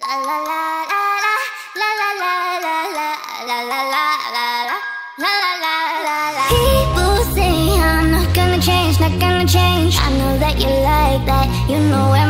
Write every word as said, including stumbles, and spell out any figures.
La la la la la la la la la la la la la la la la la la. People say I'm not gonna change, not gonna change. I know that you like that, you know.